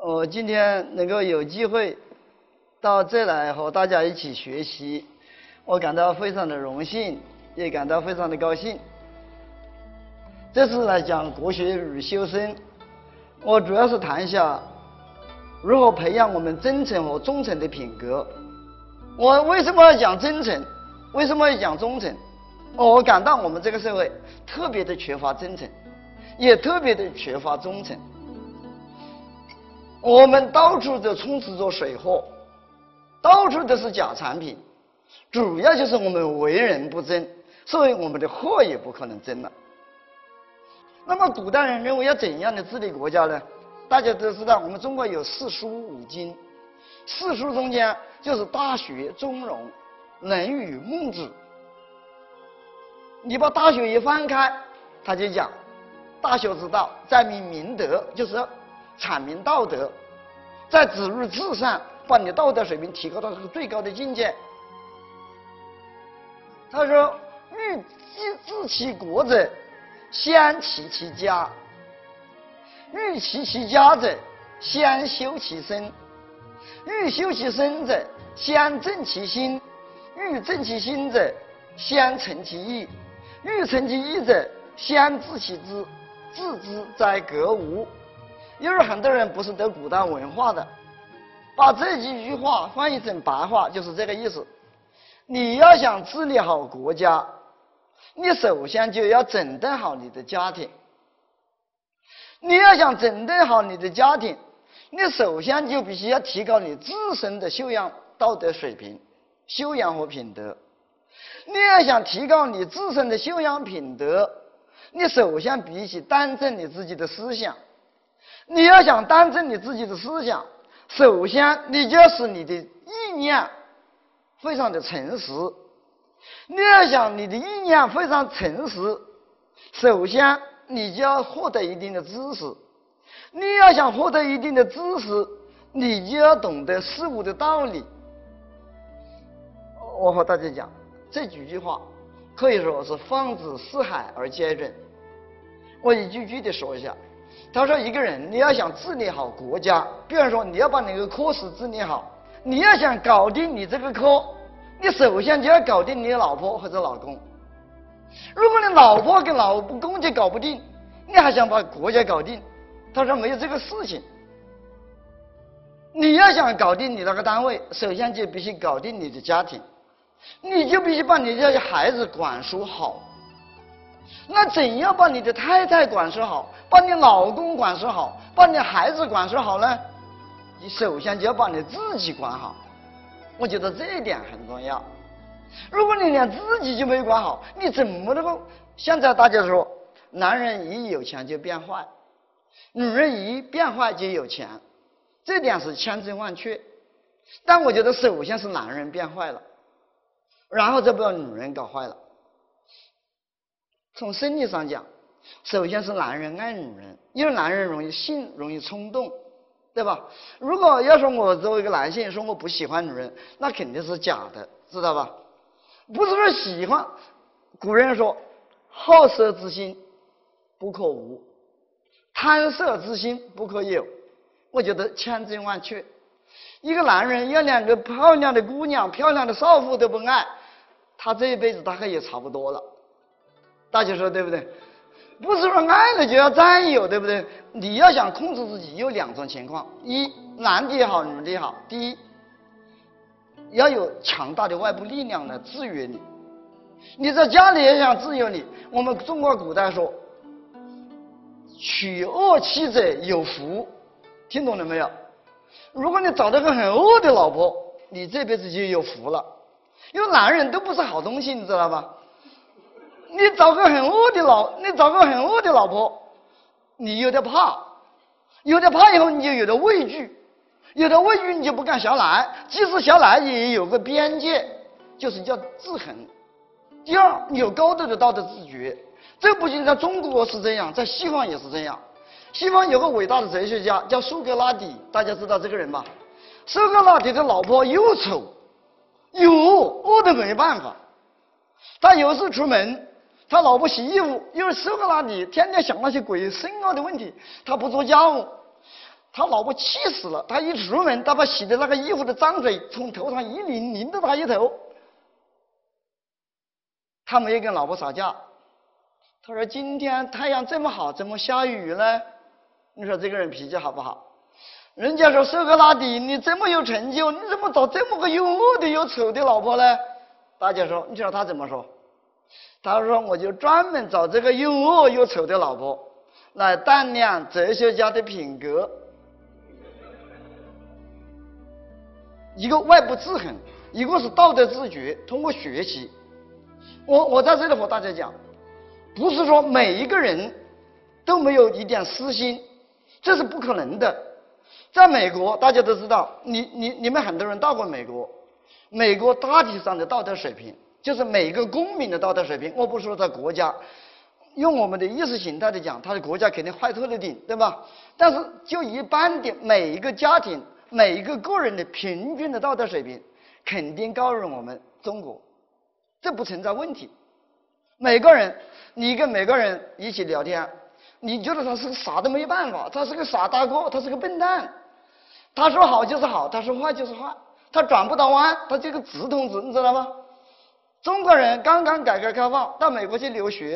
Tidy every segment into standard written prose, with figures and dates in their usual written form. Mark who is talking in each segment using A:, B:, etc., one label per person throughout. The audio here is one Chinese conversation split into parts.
A: 我今天能够有机会到这来和大家一起学习，我感到非常的荣幸，也感到非常的高兴。这次来讲国学与修身，我主要是谈一下如何培养我们真诚和忠诚的品格。我为什么要讲真诚？为什么要讲忠诚？我感到我们这个社会特别的缺乏真诚，也特别的缺乏忠诚。我们到处都充斥着水货，到处都是假产品，主要就是我们为人不真，所以我们的货也不可能真了。那么古代人认为要怎样的治理国家呢？大家都知道，我们中国有四书五经，四书中间就是《大学》《中庸》《论语》《孟子》。你把《大学》一翻开，他就讲大学之道，在明明德，就是阐明道德，在子欲至善，把你的道德水平提高到最高的境界。他说：“欲治其国者，先齐其家；欲齐其家者，先修其身；欲修其身者，先正其心；欲正其心者，先诚其意；欲诚其意者，先治其知。治之在格物。”因为很多人不是读古代文化的，把这几句话翻译成白话就是这个意思。你要想治理好国家，你首先就要整顿好你的家庭。你要想整顿好你的家庭，你首先就必须要提高你自身的修养道德水平、修养和品德。你要想提高你自身的修养品德，你首先必须端正你自己的思想。你要想端正你自己的思想，首先你就要使你的意念非常的诚实。你要想你的意念非常诚实，首先你就要获得一定的知识。你要想获得一定的知识，你就要懂得事物的道理。我和大家讲，这几句话可以说是放之四海而皆准。我一句句的说一下。他说：“一个人你要想治理好国家，比方说你要把你的科室治理好，你要想搞定你这个科，你首先就要搞定你的老婆或者老公。如果你老婆跟老公就搞不定，你还想把国家搞定？他说没有这个事情。你要想搞定你那个单位，首先就必须搞定你的家庭，你就必须把你这些孩子管束好。那怎样把你的太太管束好，把你老公管束好，把你孩子管束好呢？你首先就要把你自己管好。我觉得这一点很重要。如果你连自己就没管好，你怎么能够？现在大家说，男人一有钱就变坏，女人一变坏就有钱，这点是千真万确。但我觉得首先是男人变坏了，然后再把女人搞坏了。从生理上讲，首先是男人爱女人，因为男人容易性容易冲动，对吧？如果要说我作为一个男性说我不喜欢女人，那肯定是假的，知道吧？不是说喜欢。古人说好色之心不可无，贪色之心不可有。我觉得千真万确。一个男人要两个漂亮的姑娘、漂亮的少妇都不爱，他这一辈子大概也差不多了。大家说对不对？不是说爱了就要占有，对不对？你要想控制自己，有两种情况：一，男的也好，女的也好，第一，要有强大的外部力量来制约你。你在家里也想制约你。我们中国古代说，娶恶妻者有福，听懂了没有？如果你找到个很恶的老婆，你这辈子就有福了。因为男人都不是好东西，你知道吧？你找个很恶的老婆，你有点怕，有点怕以后你就有点畏惧，有点畏惧你就不敢下来，即使下来也有个边界，就是叫制衡。第二，你有高度的道德自觉，这不仅在中国是这样，在西方也是这样。西方有个伟大的哲学家叫苏格拉底，大家知道这个人吧？苏格拉底的老婆又丑又恶得没办法，他有时出门，他老婆洗衣服，因为苏格拉底天天想那些鬼深奥的问题，他不做家务， 他老婆气死了，他一出门，他把洗的那个衣服的脏水从头上一淋，淋得他一头。他没有跟老婆吵架，他说今天太阳这么好，怎么下雨呢？你说这个人脾气好不好？人家说苏格拉底，你这么有成就，你怎么找这么个又恶的又丑的老婆呢？大家说，你知道他怎么说？他说我就专门找这个又恶又丑的老婆，来锻炼哲学家的品格。一个外部制衡，一个是道德自觉，通过学习。我在这里和大家讲，不是说每一个人都没有一点私心，这是不可能的。在美国，大家都知道，你们很多人到过美国，美国大体上的道德水平，就是每个公民的道德水平。我不说在国家，用我们的意识形态的讲，他的国家肯定坏透了顶，对吧？但是就一般的每一个家庭、每一个个人的平均的道德水平，肯定高于我们中国，这不存在问题。每个人，你跟每个人一起聊天，你觉得他是个傻都没办法，他是个傻大个，他是个笨蛋。他说好就是好，他说坏就是坏，他转不到弯，他这个直筒子，你知道吗？中国人刚刚改革开放到美国去留学，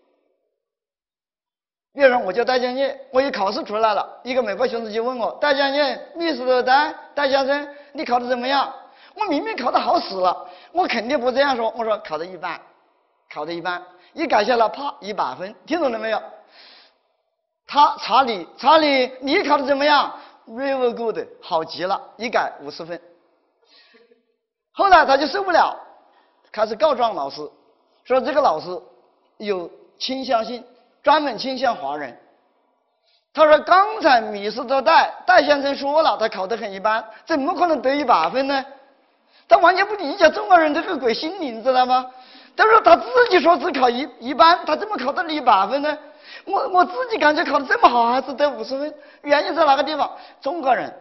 A: 比如说我叫戴建业，我一考试出来了，一个美国学生就问我，戴建业，你是戴先生，你考得怎么样？我明明考得好死了，我肯定不这样说，我说考得一般，考得一般，一改下来，啪100分，听懂了没有？他查理，你考得怎么样 ？Very good， 好极了，一改50分。后来他就受不了，开始告状老师，说这个老师有倾向性，专门倾向华人。他说刚才米斯特戴先生说了，他考得很一般，怎么可能得100分呢？他完全不理解中国人这个鬼心理，你知道吗？他说他自己说只考一般，他怎么考得100分呢？我自己感觉考得这么好，还是得50分，原因在哪个地方？中国人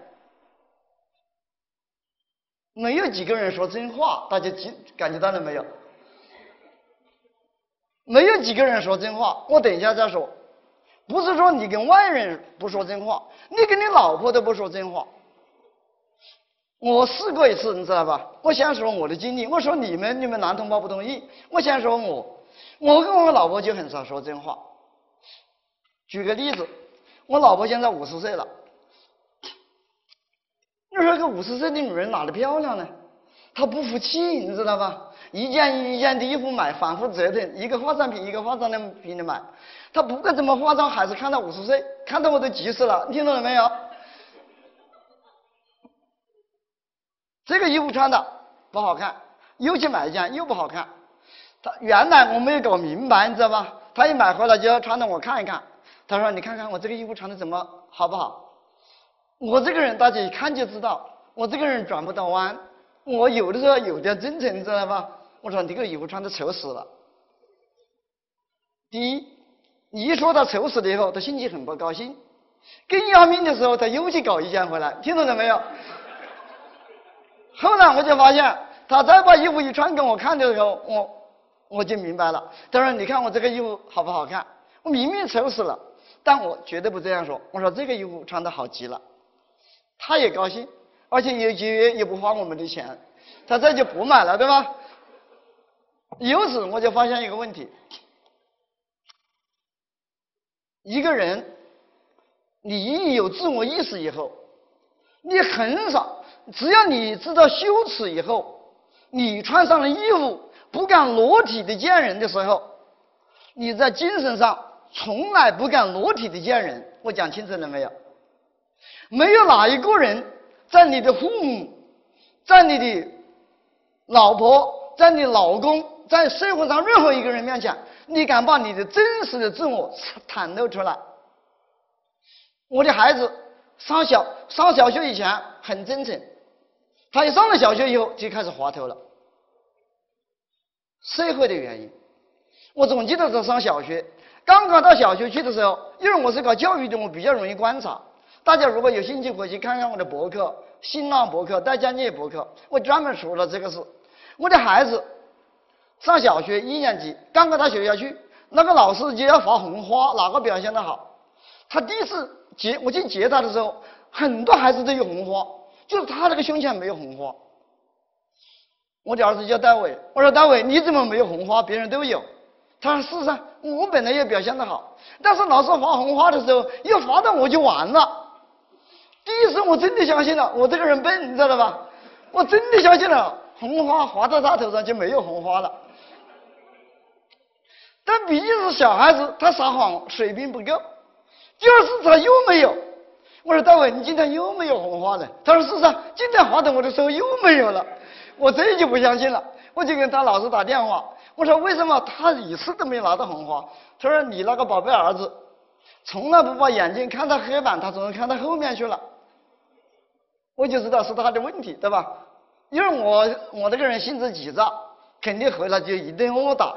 A: 没有几个人说真话，大家感觉到了没有？没有几个人说真话，我等一下再说。不是说你跟外人不说真话，你跟你老婆都不说真话。我试过一次，你知道吧？我先说我的经历，我说你们男同胞不同意，我先说我跟我老婆就很少说真话。举个例子，我老婆现在50岁了。你说个50岁的女人哪里漂亮呢？她不服气，你知道吧？一件一件的衣服买，反复折腾，一个化妆品一个化妆品的买。她不管怎么化妆，还是看到50岁，看到我都急死了。你听懂了没有？这个衣服穿的不好看，又去买一件又不好看。她原来我没有搞明白，你知道吧？她一买回来就要穿的我看一看。他说：“你看看我这个衣服穿的怎么好不好？”我这个人大家一看就知道，我这个人转不到弯。我有的时候有点真诚，你知道吧？我说你这个衣服穿的丑死了。第一，你一说他丑死了以后，他心情很不高兴。更要命的时候，他又去搞一件回来，听懂了没有？后来我就发现，他再把衣服一穿给我看的时候，我就明白了。他说：“你看我这个衣服好不好看？我明明丑死了。”但我绝对不这样说，我说这个衣服穿得好极了，他也高兴，而且也节约，也不花我们的钱，他这就不买了，对吧？由此我就发现一个问题：一个人，你一有自我意识以后，你很少，只要你知道羞耻以后，你穿上了衣服不敢裸体的见人的时候，你在精神上从来不敢裸体的见人。我讲清楚了没有？没有哪一个人在你的父母，在你的老婆，在你老公，在社会上任何一个人面前，你敢把你的真实的自我袒露出来。我的孩子上小学以前很真诚，他一上了小学以后就开始滑头了。社会的原因，我总记得他上小学，刚刚到小学去的时候，因为我是搞教育的，我比较容易观察。大家如果有兴趣，回去看看我的博客，新浪博客、戴江业博客，我专门说了这个事。我的孩子上小学1年级，刚刚到学校去，那个老师就要发红花，哪个表现得好，他第一次我去接他的时候， 很多孩子都有红花，就是他那个胸前没有红花。我的儿子叫戴伟，我说戴伟你怎么没有红花？别人都有。他说事实上我本来也表现得好，但是老师画红花的时候一画到我就完了。第一次我真的相信了，我这个人笨，你知道吧？我真的相信了，红花画到他头上就没有红花了。但毕竟是小孩子，他撒谎水平不够，就是他又没有。我说大伟，你今天又没有红花了？他说事实上今天画到我的时候又没有了。我这就不相信了，我就跟他老师打电话，我说为什么他一次都没拿到红花？他说你那个宝贝儿子从来不把眼睛看到黑板，他总是看到后面去了。我就知道是他的问题，对吧？因为我这个人性子急躁，肯定回来就一顿殴打。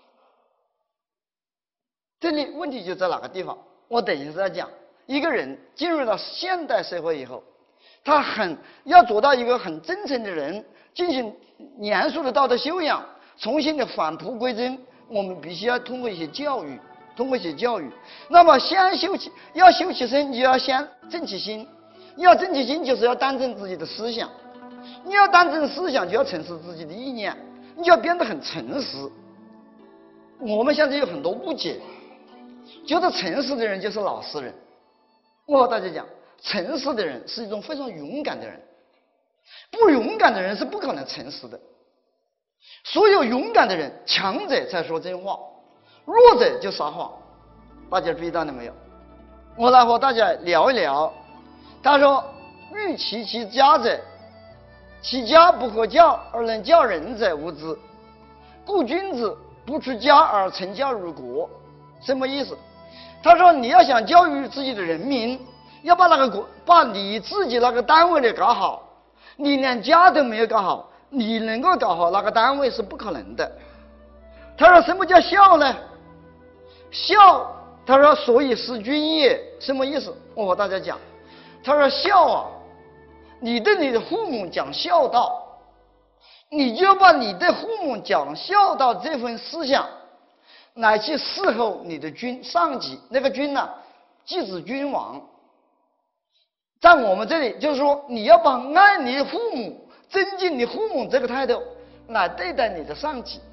A: 这里问题就在哪个地方？我等一下再讲。一个人进入到现代社会以后，他要做到一个很真诚的人，进行严肃的道德修养，重新的返璞归真，我们必须要通过一些教育，那么要修其身，就要先正其心。要正其心，就是要端正自己的思想。你要端正思想，就要诚实自己的意念，你就要变得很诚实。我们现在有很多误解，觉得诚实的人就是老实人。我和大家讲，诚实的人是一种非常勇敢的人，不勇敢的人是不可能诚实的。所有勇敢的人，强者才说真话，弱者就撒谎。大家注意到了没有？我来和大家聊一聊。他说：“欲齐其家者，其家不可教而能教人者无之。故君子不出家而成教于国。”什么意思？他说你要想教育自己的人民，要把你自己那个单位的搞好，你连家都没有搞好，你能够搞好那个单位是不可能的。他说什么叫孝呢？孝，他说所以是君也。什么意思？我和大家讲。他说孝啊，你对你的父母讲孝道，你就把你对父母讲孝道这份思想来去伺候你的上级。那个君呢，即指君王。在我们这里就是说，你要把爱你的父母、尊敬你父母这个态度来对待你的上级。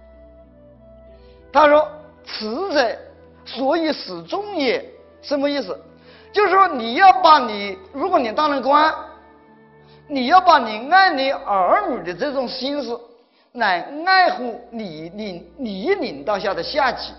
A: 他说此者所以始终也。什么意思？就是说如果你当了官，你要把你爱你儿女的这种心思来爱护你领导下的下级。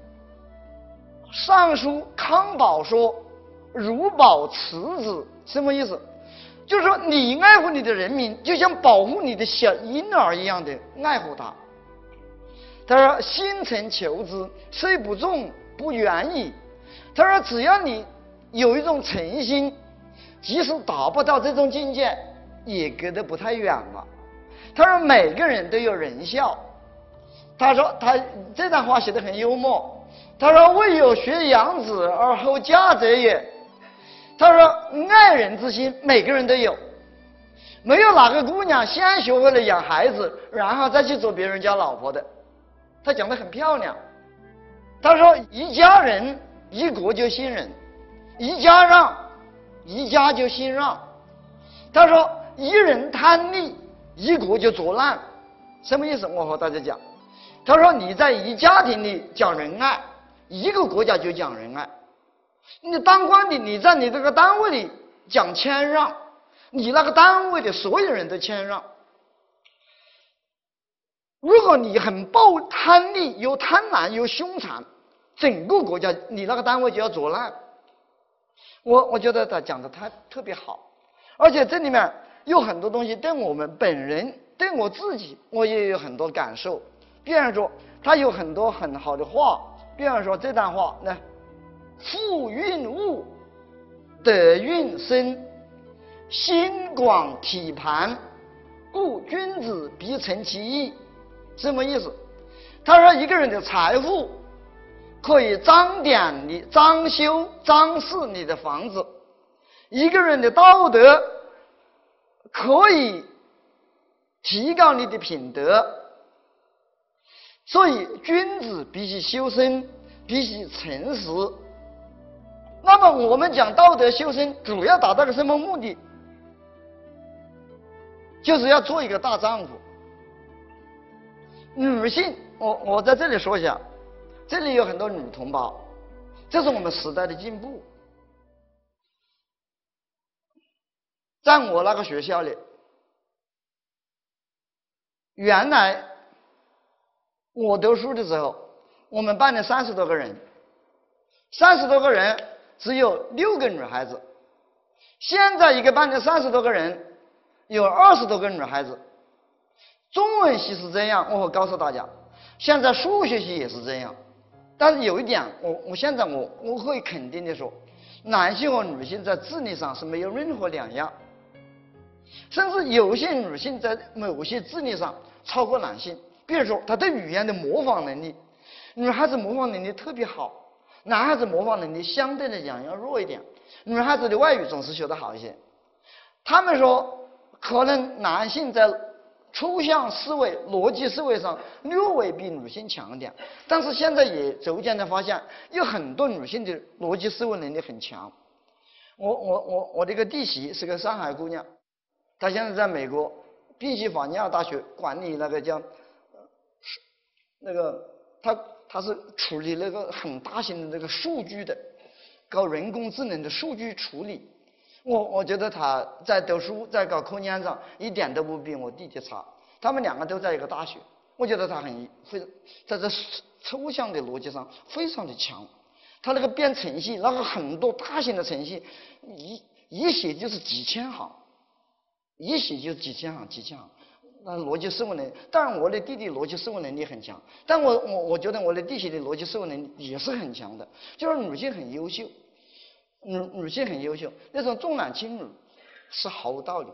A: 尚书康保说：“如保慈子。”什么意思？就是说你爱护你的人民，就像保护你的小婴儿一样的爱护他。他说：“心诚求之，虽不中，不远矣。”他说只要你有一种诚心，即使达不到这种境界，也隔得不太远了。他说每个人都有仁孝。他说他这段话写得很幽默。他说未有学养子而后嫁者也。他说爱人之心每个人都有，没有哪个姑娘先学会了养孩子，然后再去做别人家老婆的。他讲得很漂亮。他说一家人一国就信任，一家让一家就信让。他说一人贪利一国就作乱。什么意思？我和大家讲。他说你在一家庭里讲仁爱，一个国家就讲仁爱。你当官的，你在你这个单位里讲谦让，你那个单位的所有人都谦让。如果你很贪利，有贪婪有凶残，整个国家你那个单位就要作乱。我觉得他讲的特别好，而且这里面有很多东西对我们本人，对我自己，我也有很多感受。比方说他有很多很好的话，比方说这段话呢，富蕴物，德蕴深，心广体盘，故君子必成其义。什么意思？他说一个人的财富可以彰修张饰你的房子，一个人的道德可以提高你的品德。所以君子必须修身，必须诚实。那么我们讲道德修身，主要达到个什么目的？就是要做一个大丈夫。女性，我在这里说一下，这里有很多女同胞，这是我们时代的进步。在我那个学校里，原来我读书的时候，我们班里30多个人，30多个人只有6个女孩子。现在一个班里30多个人，有20多个女孩子。中文系是这样，我会告诉大家，现在数学系也是这样。但是有一点，我现在我会肯定的说，男性和女性在智力上是没有任何两样，甚至有些女性在某些智力上超过男性。比如说，她对语言的模仿能力，女孩子模仿能力特别好，男孩子模仿能力相对来讲要弱一点。女孩子的外语总是学得好一些。他们说，可能男性在抽象思维、逻辑思维上略微比女性强一点，但是现在也逐渐的发现，有很多女性的逻辑思维能力很强。我这个弟媳是个上海姑娘，她现在在美国宾夕法尼亚大学管理那个叫她是处理那个很大型的那个数据的，搞人工智能的数据处理。我觉得他在读书，在搞科研上一点都不比我弟弟差。他们2个都在一个大学，我觉得他在这抽象的逻辑上非常的强。他那个编程序，那个很多大型的程序，一写就是几千行，一写就是几千行。那逻辑思维能力，当然我的弟弟逻辑思维能力很强，但我觉得我的弟媳的逻辑思维能力也是很强的，就是女性很优秀。女性很优秀，那种重男轻女是毫无道理。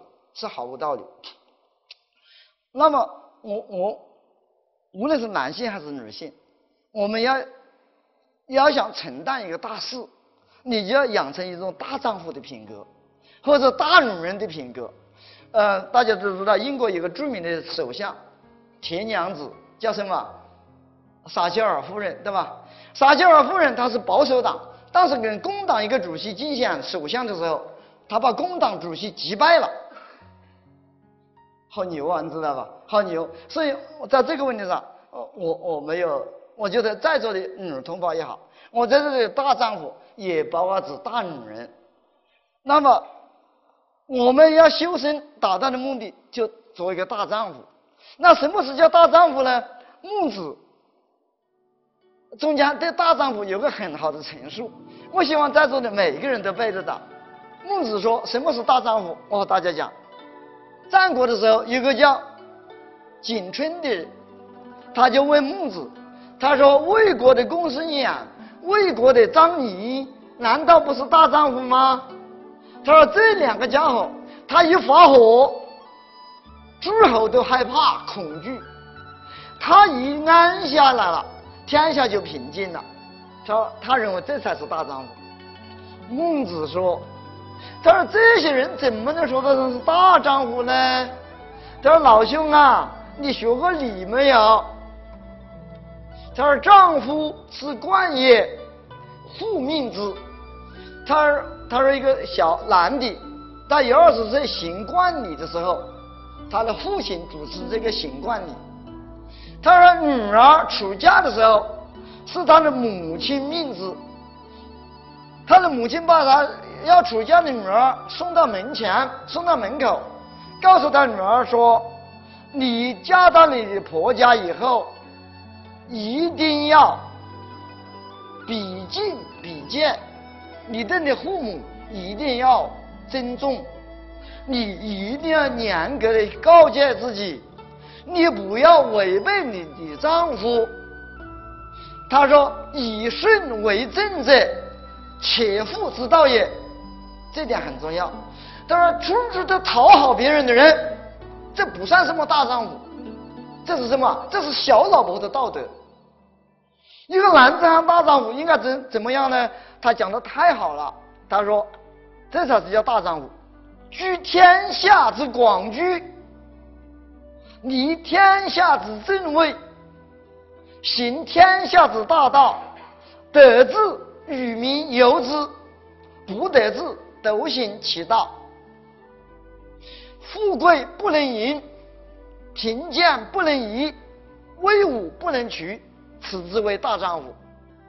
A: 那么我无论是男性还是女性，我们要想承担一个大事，你就要养成一种大丈夫的品格，或者大女人的品格。大家都知道，英国有个著名的首相铁娘子叫什么？撒切尔夫人，对吧？撒切尔夫人她是保守党。当时跟工党一个主席竞选首相的时候，他把工党主席击败了，好牛啊，你知道吧？好牛！所以在这个问题上，我没有，我觉得在座的女同胞也好，我在这里大丈夫也包括指大女人。那么我们要修身达到的目的，就做一个大丈夫。那什么是叫大丈夫呢？孟子中间对大丈夫有个很好的陈述，我希望在座的每一个人都背得到。孟子说什么是大丈夫？我和大家讲，战国的时候有个叫景春的人，他就问孟子，他说魏国的公孙衍、魏国的张仪难道不是大丈夫吗？他说这2个家伙，他一发火，诸侯都害怕恐惧，他一安下来了，天下就平静了。他认为这才是大丈夫。孟子说，他说这些人怎么能说得上是大丈夫呢？他说老兄啊，你学过礼没有？他说丈夫是冠也，父命之。他说一个小男的在20岁行冠礼的时候，他的父亲主持这个行冠礼。他说女儿出嫁的时候是他的母亲命之，他的母亲把他要出嫁的女儿送到门前，送到门口，告诉他女儿说，你嫁到你的婆家以后，一定要比敬比见，你对你父母一定要尊重，你一定要严格的告诫自己，你不要违背你的丈夫。他说以顺为正者，切腹之道也，这点很重要。他说处处都讨好别人的人，这不算什么大丈夫，这是什么？这是小老婆的道德。一个男子汉大丈夫应该怎么样呢？他讲的太好了，他说这才是叫大丈夫，居天下之广居，立天下之正位，行天下之大道，得之与民由之， 不得志，独行其道。富贵不能淫，贫贱不能移，威武不能屈，此之为大丈夫。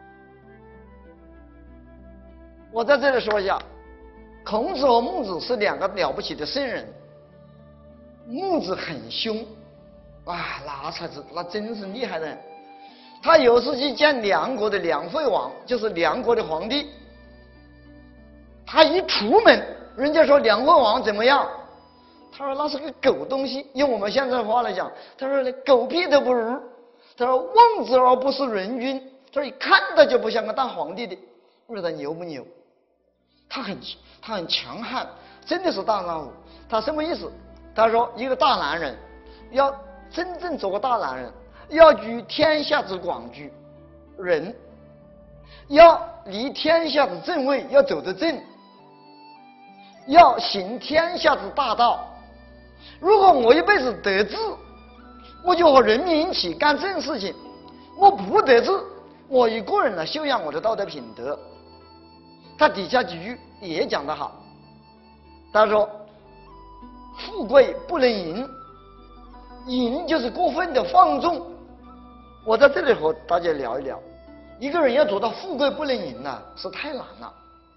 A: 我在这里说一下，孔子和孟子是两个了不起的圣人。孟子很凶，那真是厉害的。他有次去见梁国的梁惠王，就是梁国的皇帝。他一出门，人家说梁惠王怎么样？他说那是个狗东西，用我们现在的话来讲，他说连狗屁都不如。他说望之而不是人君，他说一看到就不像个当皇帝的。我说他牛不牛？他很强悍，真的是大丈夫。他什么意思？他说一个大男人要真正做个大男人，要居天下之广居，人要离天下之正位，要走得正，要行天下之大道。如果我一辈子得志，我就和人民一起干正事情；我不得志，我一个人来修养我的道德品德。他底下几句也讲得好，他说富贵不能淫，淫就是过分的放纵。我在这里和大家聊一聊，一个人要做到富贵不能淫是太难了。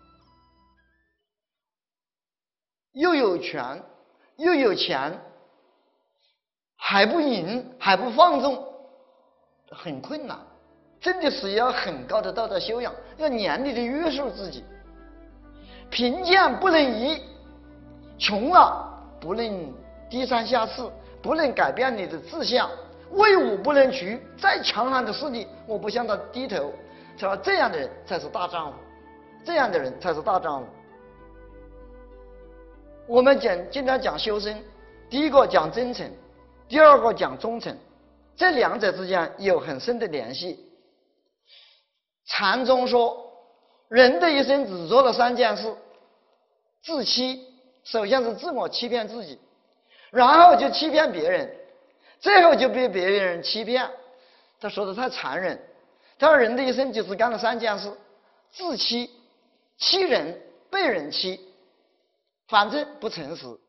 A: 又有权又有钱，还不淫还不放纵，很困难。真的是要很高的道德修养，要严厉的约束自己。贫贱不能移，穷了不能低三下四，不能改变你的志向；威武不能屈，再强悍的势力我不向他低头。他说这样的人才是大丈夫，这样的人才是大丈夫。我们经常讲修身，第一个讲真诚，第二个讲忠诚，这两者之间有很深的联系。禅宗说，人的一生只做了3件事：自欺，首先是自我欺骗自己，然后就欺骗别人，最后就被别人欺骗。他说的太残忍，他说人的一生就只干了3件事：自欺、欺人、被人欺，反正不诚实。